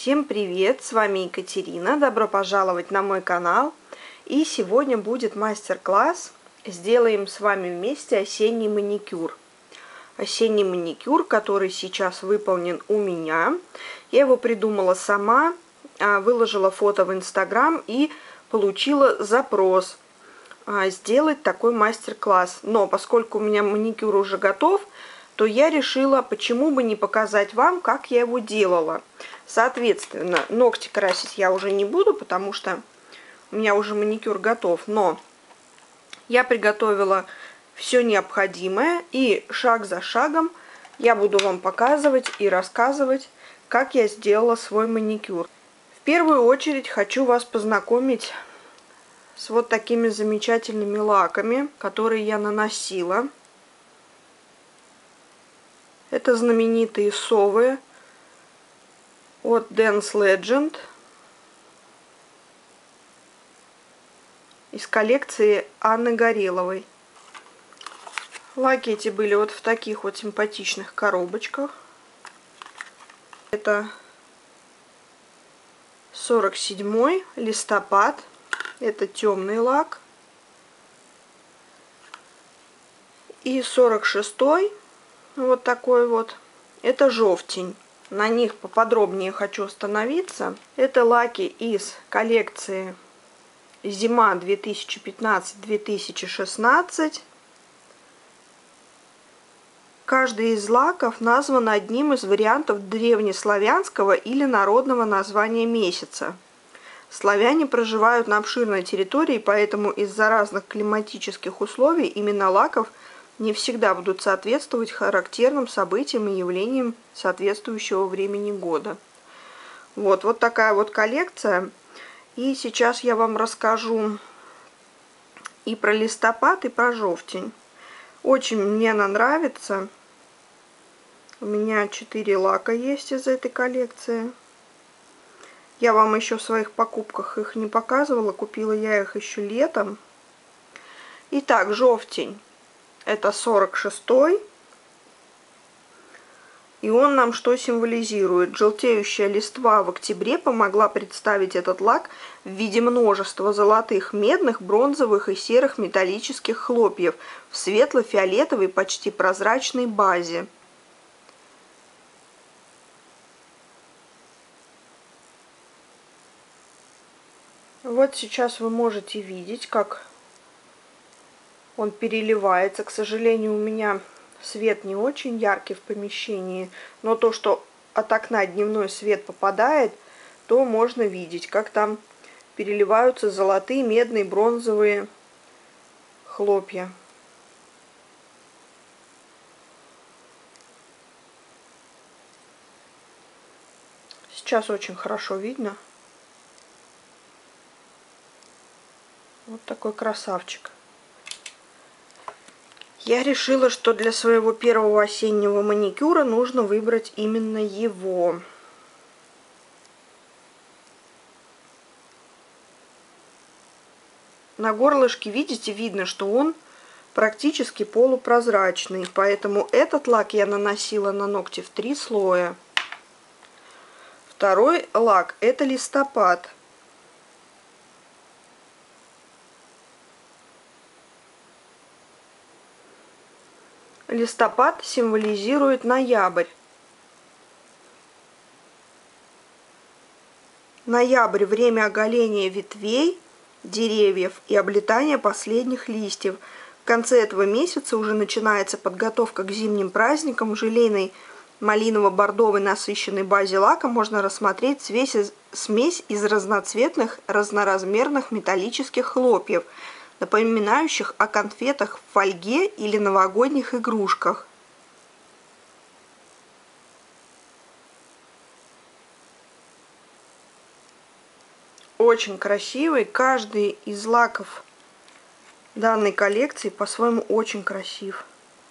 Всем привет! С вами Екатерина. Добро пожаловать на мой канал. И сегодня будет мастер-класс. Сделаем с вами вместе осенний маникюр. Осенний маникюр, который сейчас выполнен у меня. Я его придумала сама, выложила фото в Инстаграм и получила запрос сделать такой мастер-класс. Но поскольку у меня маникюр уже готов, то я решила, почему бы не показать вам, как я его делала. Соответственно, ногти красить я уже не буду, потому что у меня уже маникюр готов. Но я приготовила все необходимое, и шаг за шагом я буду вам показывать и рассказывать, как я сделала свой маникюр. В первую очередь хочу вас познакомить с вот такими замечательными лаками, которые я наносила. Это знаменитые совы от Dance Legend из коллекции Анны Гореловой. Лаки эти были вот в таких вот симпатичных коробочках. Это 47-й листопад. Это темный лак. И 46-й, вот такой вот, это желтень. На них поподробнее хочу остановиться. Это лаки из коллекции Зима 2015-2016. Каждый из лаков назван одним из вариантов древнеславянского или народного названия месяца. Славяне проживают на обширной территории, поэтому из-за разных климатических условий имена лаков не всегда будут соответствовать характерным событиям и явлениям соответствующего времени года. Вот такая вот коллекция. И сейчас я вам расскажу и про листопад, и про желтень. Очень мне она нравится. У меня 4 лака есть из этой коллекции. Я вам еще в своих покупках их не показывала. Купила я их еще летом. Итак, желтень. Это 46-й. И он нам что символизирует? Желтеющая листва в октябре помогла представить этот лак в виде множества золотых, медных, бронзовых и серых металлических хлопьев в светло-фиолетовой, почти прозрачной базе. Вот сейчас вы можете видеть, как он переливается. К сожалению, у меня свет не очень яркий в помещении, но то, что от окна дневной свет попадает, то можно видеть, как там переливаются золотые, медные, бронзовые хлопья. Сейчас очень хорошо видно. Вот такой красавчик. Я решила, что для своего первого осеннего маникюра нужно выбрать именно его. На горлышке, видите, видно, что он практически полупрозрачный. Поэтому этот лак я наносила на ногти в 3 слоя. Второй лак — это листопад. Листопад символизирует ноябрь. Ноябрь — время оголения ветвей деревьев и облетания последних листьев. В конце этого месяца уже начинается подготовка к зимним праздникам. В желейной малиново-бордовой насыщенной базе лака можно рассмотреть смесь из разноцветных, разноразмерных металлических хлопьев, напоминающих о конфетах в фольге или новогодних игрушках. Очень красивый. Каждый из лаков данной коллекции по-своему очень красив.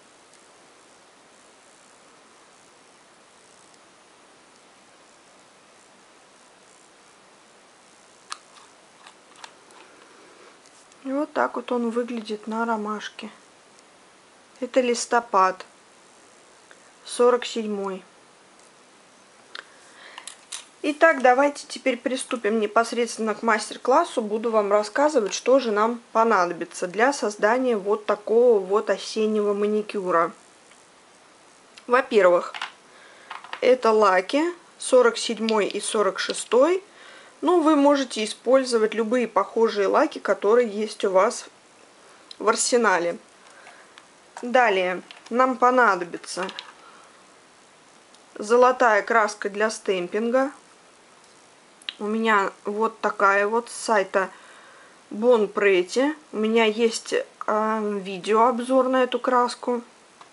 И вот так вот он выглядит на ромашке. Это листопад, 47-й. Итак, давайте теперь приступим непосредственно к мастер-классу. Буду вам рассказывать, что же нам понадобится для создания вот такого вот осеннего маникюра. Во-первых, это лаки 47 и 46. Ну, вы можете использовать любые похожие лаки, которые есть у вас в арсенале. Далее нам понадобится золотая краска для стемпинга. У меня вот такая вот с сайта Bon Pretty. У меня есть видеообзор на эту краску.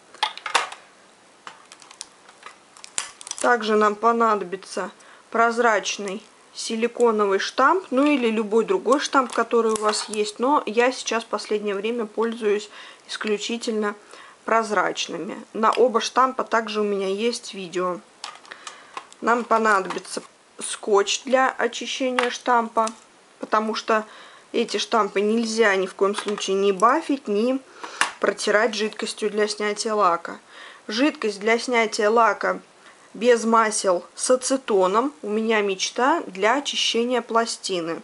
Также нам понадобится прозрачный силиконовый штамп, ну или любой другой штамп, который у вас есть. Но я сейчас в последнее время пользуюсь исключительно прозрачными. На оба штампа также у меня есть видео. Нам понадобится скотч для очищения штампа, потому что эти штампы нельзя ни в коем случае не бафить, ни протирать жидкостью для снятия лака. Жидкость для снятия лака без масел с ацетоном. У меня мечта для очищения пластины.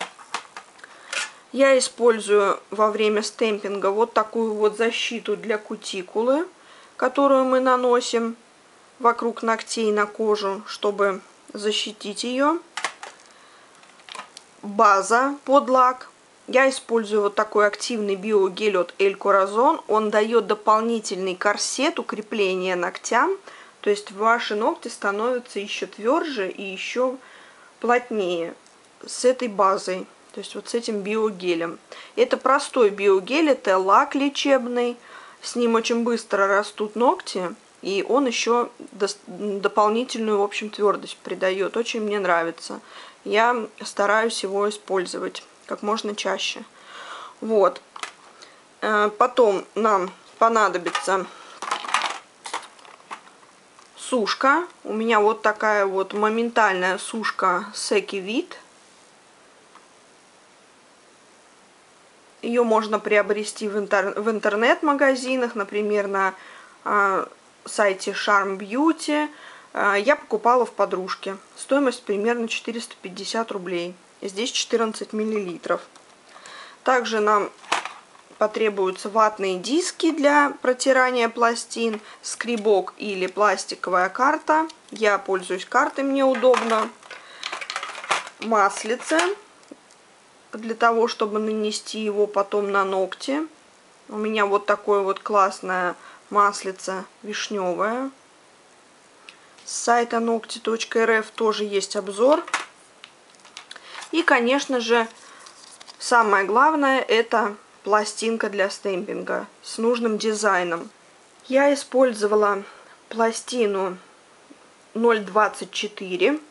Я использую во время стемпинга вот такую вот защиту для кутикулы, которую мы наносим вокруг ногтей на кожу, чтобы защитить ее. База под лак. Я использую вот такой активный биогель от Эль Коразон. Он дает дополнительный корсет укрепления ногтям. То есть ваши ногти становятся еще тверже и еще плотнее с этой базой. То есть вот с этим биогелем. Это простой биогель, это лак лечебный. С ним очень быстро растут ногти. И он еще дополнительную, в общем, твердость придает. Очень мне нравится. Я стараюсь его использовать как можно чаще. Вот. Потом нам понадобится сушка. У меня вот такая вот моментальная сушка Секивит. Ее можно приобрести в интернет-магазинах, например, на сайте Charm Beauty. Я покупала в подружке. Стоимость примерно 450 рублей. Здесь 14 миллилитров. Также нам потребуются ватные диски для протирания пластин, скребок или пластиковая карта. Я пользуюсь картой, мне удобно. Маслице для того, чтобы нанести его потом на ногти. У меня вот такое вот классное маслице вишневое. С сайта ногти.рф тоже есть обзор. И, конечно же, самое главное — это пластинка для стемпинга с нужным дизайном. Я использовала пластину 0,24.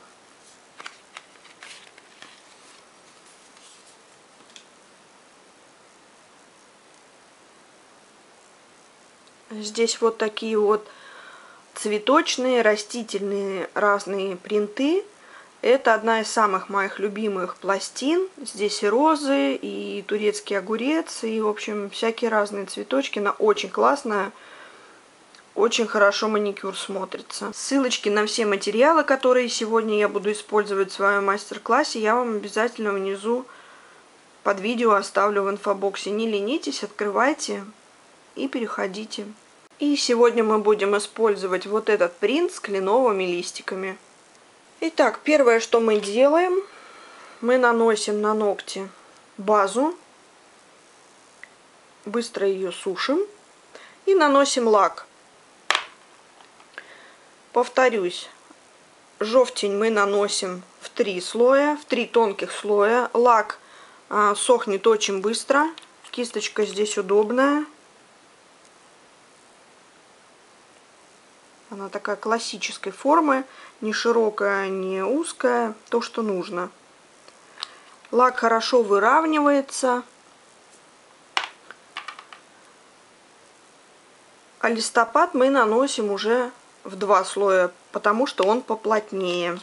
Здесь вот такие вот цветочные, растительные разные принты. Это одна из самых моих любимых пластин. Здесь и розы, и турецкий огурец, и, в общем, всякие разные цветочки. Она очень классная, очень хорошо маникюр смотрится. Ссылочки на все материалы, которые сегодня я буду использовать в своем мастер-классе, я вам обязательно внизу под видео оставлю в инфобоксе. Не ленитесь, открывайте и переходите. И сегодня мы будем использовать вот этот принт с кленовыми листиками. Итак, первое, что мы делаем, мы наносим на ногти базу, быстро ее сушим и наносим лак. Повторюсь, жовтень мы наносим в 3 слоя, в 3 тонких слоя. Лак сохнет очень быстро, кисточка здесь удобная. Она такая классической формы, не широкая, не узкая, то, что нужно. Лак хорошо выравнивается. А листопад мы наносим уже в 2 слоя, потому что он поплотнее.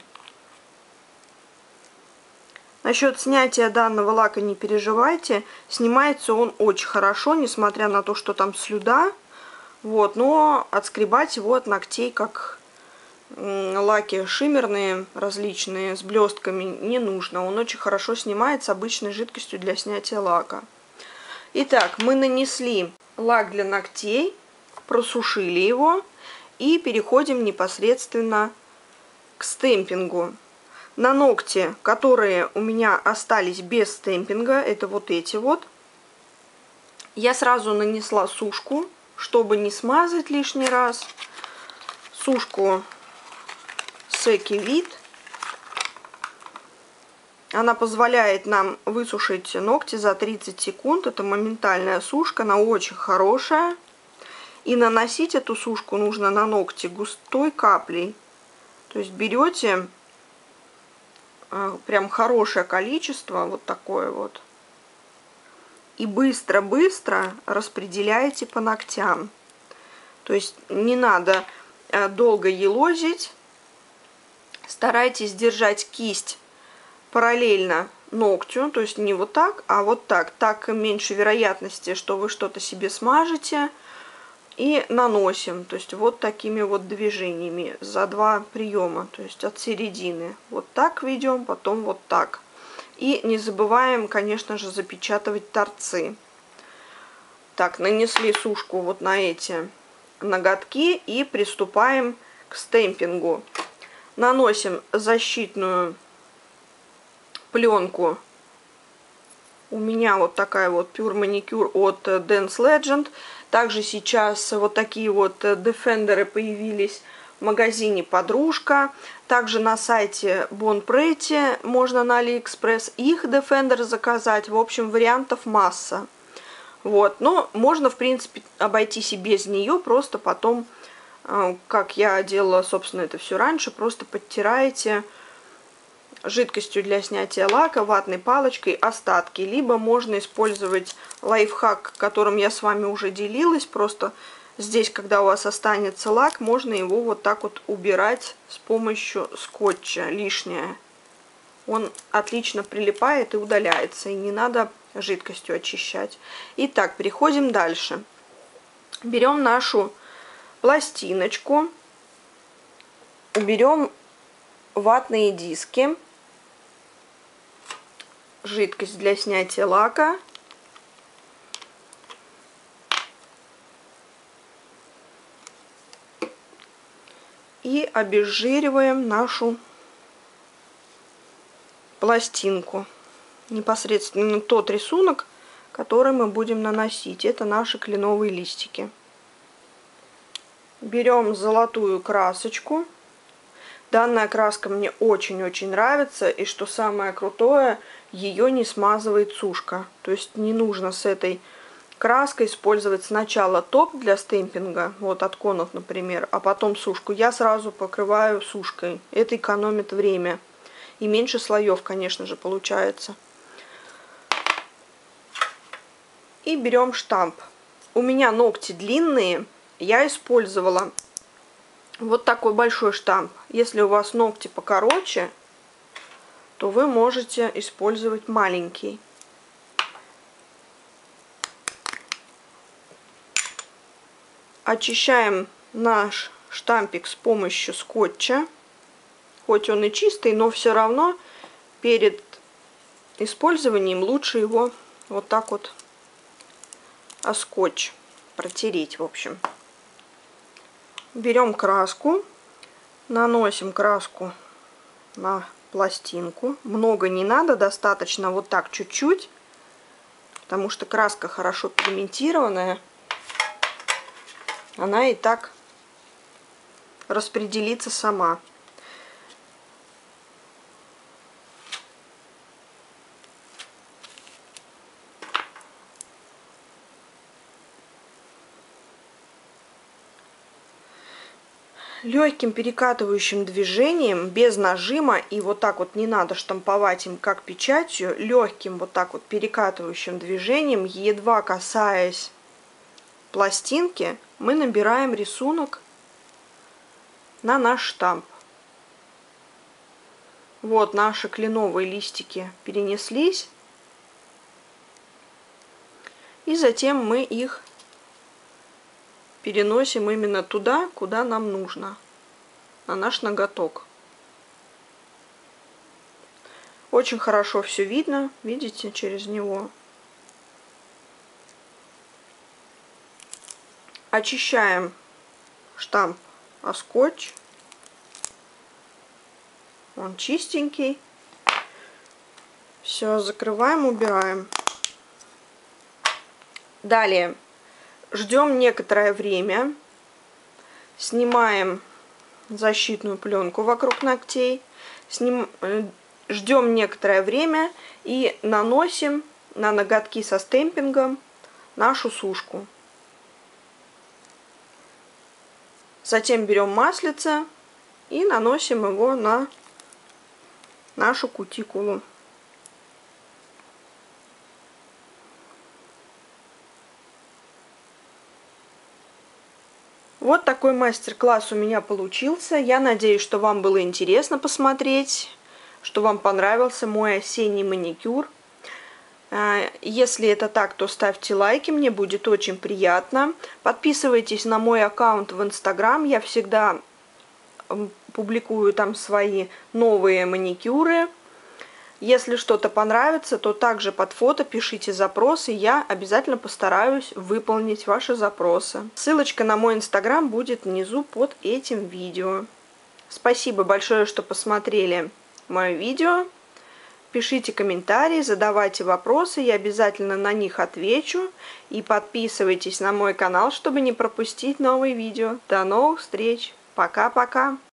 Насчет снятия данного лака не переживайте. Снимается он очень хорошо, несмотря на то, что там слюда. Вот, но отскребать его от ногтей как лаки шиммерные различные с блестками не нужно. Он очень хорошо снимается обычной жидкостью для снятия лака. Итак, мы нанесли лак для ногтей, просушили его и переходим непосредственно к стемпингу. На ногти, которые у меня остались без стемпинга, это вот эти вот, я сразу нанесла сушку, чтобы не смазать лишний раз. Сушку Секивит. Она позволяет нам высушить ногти за 30 секунд. Это моментальная сушка, она очень хорошая. И наносить эту сушку нужно на ногти густой каплей. То есть берете прям хорошее количество, вот такое вот. И быстро-быстро распределяете по ногтям. То есть не надо долго елозить. Старайтесь держать кисть параллельно ногтю, то есть не вот так, а вот так. Так меньше вероятности, что вы что-то себе смажете. И наносим, то есть вот такими вот движениями за 2 приема, то есть от середины. Вот так ведем, потом вот так. И не забываем, конечно же, запечатывать торцы. Так, нанесли сушку вот на эти ноготки и приступаем к стемпингу. Наносим защитную пленку. У меня вот такая вот Pure Manicure от Dance Legend. Также сейчас вот такие вот Defender появились в магазине Подружка. Также на сайте Bon Pretty можно на AliExpress их Defender заказать. В общем, вариантов масса. Вот. Но можно, в принципе, обойтись и без нее. Просто потом, как я делала, собственно, это все раньше, просто подтираете жидкостью для снятия лака, ватной палочкой остатки. Либо можно использовать лайфхак, которым я с вами уже делилась. Просто здесь, когда у вас останется лак, можно его вот так вот убирать с помощью скотча лишнее. Он отлично прилипает и удаляется, и не надо жидкостью очищать. Итак, переходим дальше. Берем нашу пластиночку, берем ватные диски, жидкость для снятия лака, и обезжириваем нашу пластинку. Непосредственно тот рисунок, который мы будем наносить. Это наши кленовые листики. Берем золотую красочку. Данная краска мне очень-очень нравится. И что самое крутое, ее не смазывает сушка. То есть не нужно с этой краской использовать сначала топ для стемпинга, вот от конов, например, а потом сушку. Я сразу покрываю сушкой. Это экономит время. И меньше слоев, конечно же, получается. И берем штамп. У меня ногти длинные. Я использовала вот такой большой штамп. Если у вас ногти покороче, то вы можете использовать маленький. Очищаем наш штампик с помощью скотча. Хоть он и чистый, но все равно перед использованием лучше его вот так вот о скотч протереть, в общем. Берем краску, наносим краску на пластинку. Много не надо, достаточно вот так чуть-чуть, потому что краска хорошо пигментированная. Она и так распределится сама. Легким перекатывающим движением, без нажима, и вот так вот не надо штамповать им как печатью, легким вот так вот перекатывающим движением, едва касаясь пластинки, мы набираем рисунок на наш штамп. Вот наши кленовые листики перенеслись, и затем мы их переносим именно туда, куда нам нужно. на наш ноготок. Очень хорошо все видно, видите, через него. Очищаем штамп о скотч. Он чистенький. Все, закрываем, убираем. Далее ждем некоторое время. Снимаем защитную пленку вокруг ногтей. Ждем некоторое время и наносим на ноготки со стемпингом нашу сушку. Затем берем маслице и наносим его на нашу кутикулу. Вот такой мастер-класс у меня получился. Я надеюсь, что вам было интересно посмотреть, что вам понравился мой осенний маникюр. Если это так, то ставьте лайки, мне будет очень приятно. Подписывайтесь на мой аккаунт в Instagram, я всегда публикую там свои новые маникюры. Если что-то понравится, то также под фото пишите запросы, я обязательно постараюсь выполнить ваши запросы. Ссылочка на мой Instagram будет внизу под этим видео. Спасибо большое, что посмотрели мое видео. Пишите комментарии, задавайте вопросы, я обязательно на них отвечу. И подписывайтесь на мой канал, чтобы не пропустить новые видео. До новых встреч! Пока-пока!